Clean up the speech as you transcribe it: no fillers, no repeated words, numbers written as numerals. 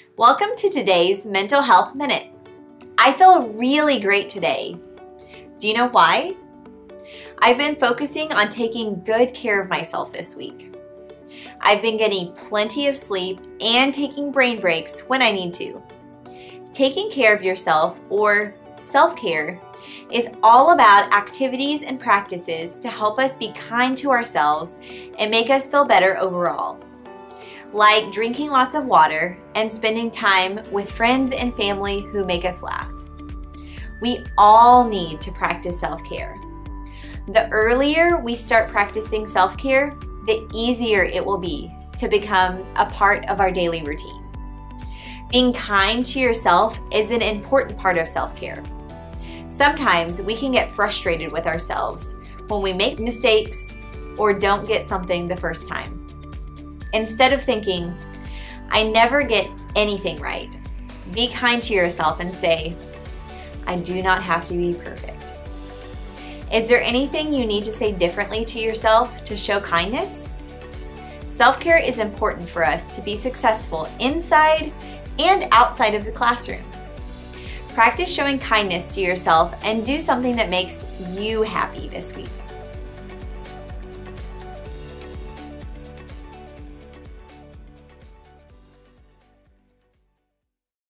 Welcome to today's Mental Health Minute. I feel really great today. Do you know why? I've been focusing on taking good care of myself this week. I've been getting plenty of sleep and taking brain breaks when I need to. Taking care of yourself, or self-care, is all about activities and practices to help us be kind to ourselves and make us feel better overall. Like drinking lots of water and spending time with friends and family who make us laugh. We all need to practice self-care. The earlier we start practicing self-care, the easier it will be to become a part of our daily routine. Being kind to yourself is an important part of self-care. Sometimes we can get frustrated with ourselves when we make mistakes or don't get something the first time. Instead of thinking, I never get anything right, be kind to yourself and say, I do not have to be perfect. Is there anything you need to say differently to yourself to show kindness? Self-care is important for us to be successful inside and outside of the classroom. Practice showing kindness to yourself and do something that makes you happy this week.